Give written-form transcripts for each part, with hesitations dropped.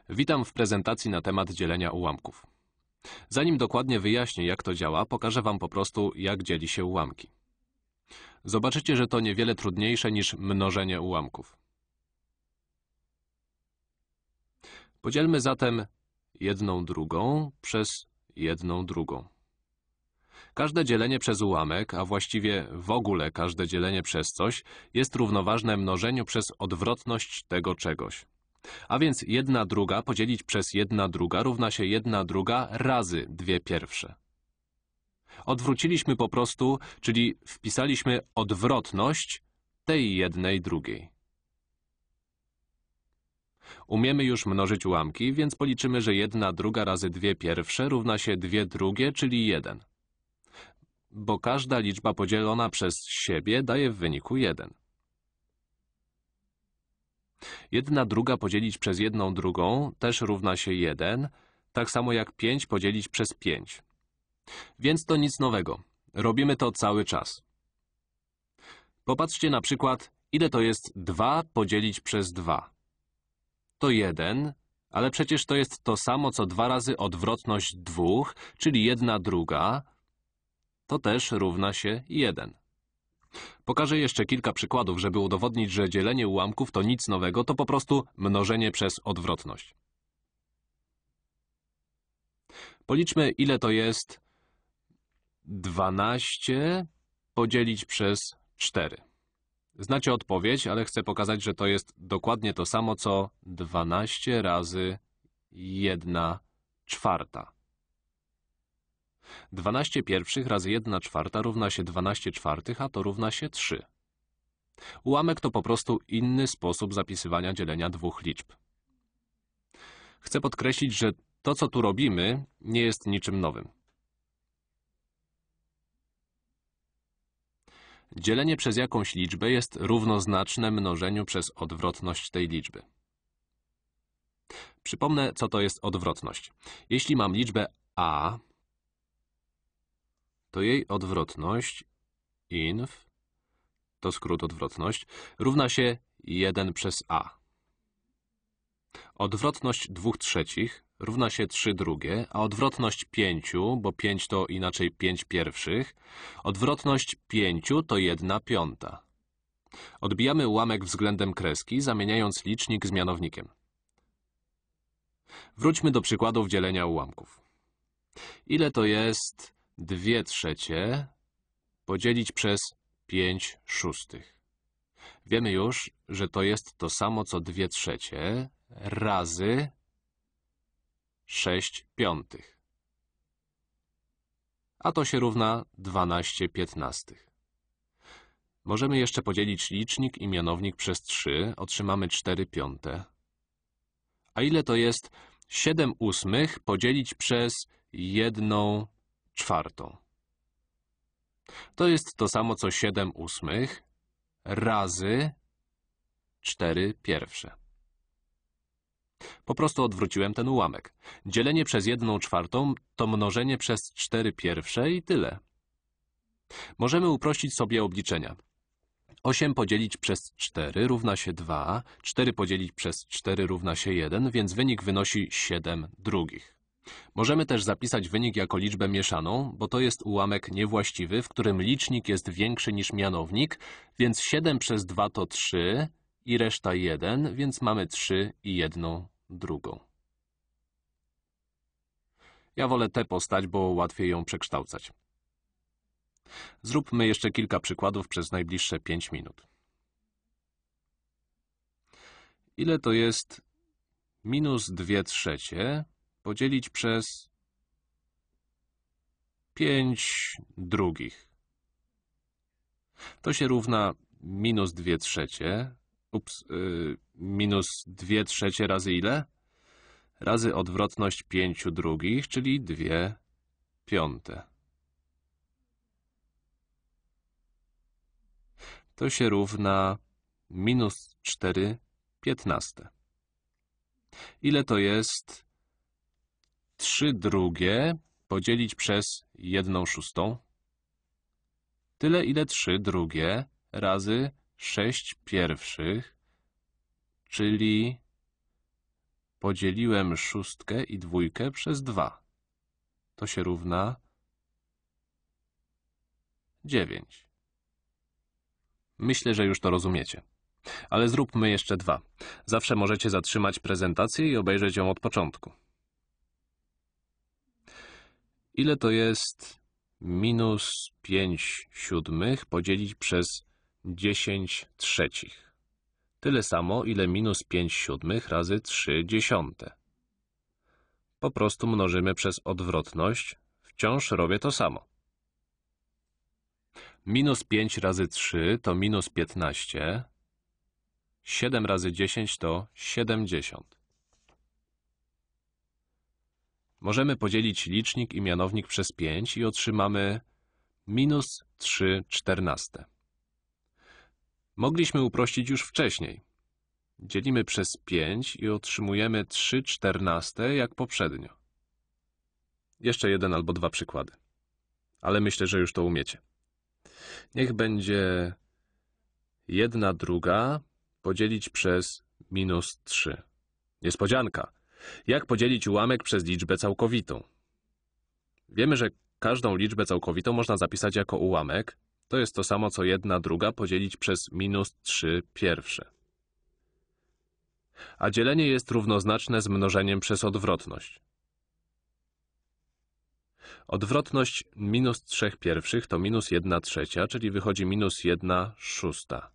Witam w prezentacji na temat dzielenia ułamków. Zanim dokładnie wyjaśnię, jak to działa, pokażę Wam po prostu, jak dzieli się ułamki. Zobaczycie, że to niewiele trudniejsze niż mnożenie ułamków. Podzielmy zatem 1/2 przez 1/2. Każde dzielenie przez ułamek, a właściwie w ogóle każde dzielenie przez coś, jest równoważne mnożeniu przez odwrotność tego czegoś. A więc 1/2 podzielić przez 1/2 równa się 1/2 razy 2/1. Odwróciliśmy po prostu, czyli wpisaliśmy odwrotność tej 1/2. Umiemy już mnożyć ułamki, więc policzymy, że 1/2 razy 2/1 równa się 2/2, czyli 1. Bo każda liczba podzielona przez siebie daje w wyniku 1. 1/2 podzielić przez 1/2 też równa się 1, tak samo jak 5 podzielić przez 5. Więc to nic nowego. Robimy to cały czas. Popatrzcie na przykład, ile to jest 2 podzielić przez 2. To 1, ale przecież to jest to samo, co 2 razy odwrotność 2, czyli 1/2, to też równa się 1. Pokażę jeszcze kilka przykładów, żeby udowodnić, że dzielenie ułamków to nic nowego, to po prostu mnożenie przez odwrotność. Policzmy, ile to jest 12 podzielić przez 4. Znacie odpowiedź, ale chcę pokazać, że to jest dokładnie to samo, co 12 razy 1/4. 12 pierwszych razy 1/4 równa się 12 czwartych, a to równa się 3. Ułamek to po prostu inny sposób zapisywania dzielenia dwóch liczb. Chcę podkreślić, że to, co tu robimy, nie jest niczym nowym. Dzielenie przez jakąś liczbę jest równoznaczne mnożeniu przez odwrotność tej liczby. Przypomnę, co to jest odwrotność. Jeśli mam liczbę a, to jej odwrotność, inf, to skrót odwrotność, równa się 1 przez a. Odwrotność 2/3 równa się 3/2, a odwrotność 5, bo 5 to inaczej 5/1, odwrotność 5 to 1/5. Odbijamy ułamek względem kreski, zamieniając licznik z mianownikiem. Wróćmy do przykładów dzielenia ułamków. Ile to jest 2/3 podzielić przez 5/6? Wiemy już, że to jest to samo, co 2/3 razy 6/5. A to się równa 12/15. Możemy jeszcze podzielić licznik i mianownik przez 3, otrzymamy 4/5. A ile to jest 7/8 podzielić przez 1/4? To jest to samo, co 7/8 razy 4/1. Po prostu odwróciłem ten ułamek. Dzielenie przez 1/4 to mnożenie przez 4/1 i tyle. Możemy uprościć sobie obliczenia. 8 podzielić przez 4 równa się 2, 4 podzielić przez 4 równa się 1, więc wynik wynosi 7/2. Możemy też zapisać wynik jako liczbę mieszaną, bo to jest ułamek niewłaściwy, w którym licznik jest większy niż mianownik, więc 7 przez 2 to 3 i reszta 1, więc mamy 3 i 1/2. Ja wolę tę postać, bo łatwiej ją przekształcać. Zróbmy jeszcze kilka przykładów przez najbliższe 5 minut. Ile to jest -2/3 podzielić przez 5/2? To się równa -2/3, -2/3 razy ile? Razy odwrotność 5/2, czyli 2/5. To się równa -4/15. Ile to jest 3/2 podzielić przez 1/6? Tyle, ile 3/2 razy 6/1, czyli podzieliłem szóstkę i dwójkę przez 2. To się równa 9. Myślę, że już to rozumiecie. Ale zróbmy jeszcze 2. Zawsze możecie zatrzymać prezentację i obejrzeć ją od początku. Ile to jest minus 5 siódmych podzielić przez 10 trzecich? Tyle samo, ile minus 5 siódmych razy 3 dziesiąte. Po prostu mnożymy przez odwrotność. Wciąż robię to samo. Minus 5 razy 3 to minus 15. 7 razy 10 to 70. Możemy podzielić licznik i mianownik przez 5 i otrzymamy minus 3 czternaste. Mogliśmy uprościć już wcześniej. Dzielimy przez 5 i otrzymujemy 3 czternaste jak poprzednio. Jeszcze jeden albo dwa przykłady. Ale myślę, że już to umiecie. Niech będzie 1/2 podzielić przez minus 3. Niespodzianka! Jak podzielić ułamek przez liczbę całkowitą? Wiemy, że każdą liczbę całkowitą można zapisać jako ułamek. To jest to samo, co 1/2 podzielić przez minus 3 pierwsze. A dzielenie jest równoznaczne z mnożeniem przez odwrotność. Odwrotność minus 3 pierwszych to minus 1/3, czyli wychodzi minus 1/6.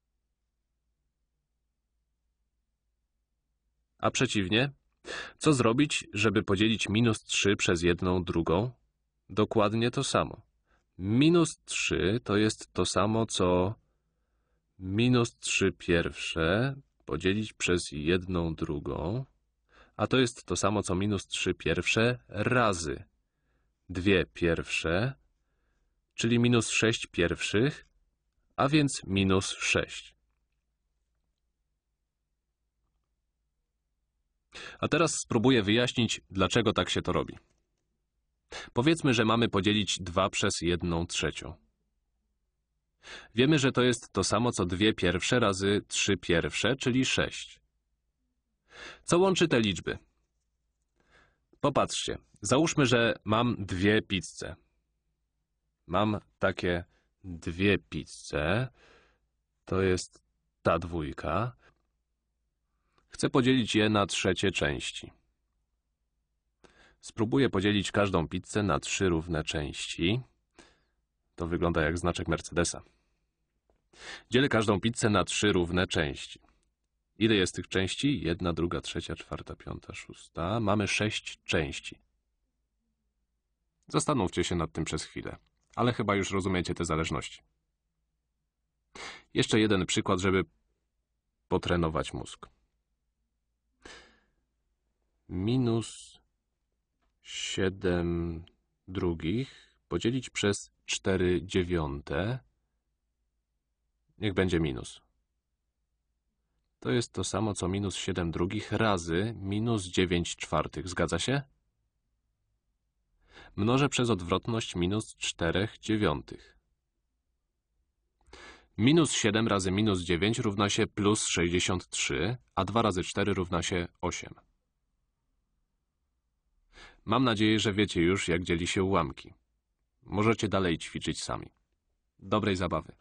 A przeciwnie, co zrobić, żeby podzielić minus 3 przez 1/2? Dokładnie to samo. Minus 3 to jest to samo, co minus 3 pierwsze podzielić przez 1/2, a to jest to samo, co minus 3 pierwsze razy 2 pierwsze, czyli minus 6 pierwszych, a więc minus 6. A teraz spróbuję wyjaśnić, dlaczego tak się to robi. Powiedzmy, że mamy podzielić 2 przez 1/3. Wiemy, że to jest to samo, co 2 pierwsze razy 3 pierwsze, czyli 6. Co łączy te liczby? Popatrzcie, załóżmy, że mam 2 pizze. Mam takie 2 pizze. To jest ta dwójka. Chcę podzielić je na trzecie części. Spróbuję podzielić każdą pizzę na 3 równe części. To wygląda jak znaczek Mercedesa. Dzielę każdą pizzę na 3 równe części. Ile jest tych części? 1, 2, 3, 4, 5, 6. Mamy 6 części. Zastanówcie się nad tym przez chwilę, ale chyba już rozumiecie te zależności. Jeszcze jeden przykład, żeby potrenować mózg. Minus 7 drugich podzielić przez 4 dziewiąte. Niech będzie minus. To jest to samo, co minus 7 drugich razy minus 9 czwartych. Zgadza się? Mnożę przez odwrotność minus 4 dziewiątych. Minus 7 razy minus 9 równa się plus 63, a 2 razy 4 równa się 8. Mam nadzieję, że wiecie już, jak dzieli się ułamki. Możecie dalej ćwiczyć sami. Dobrej zabawy.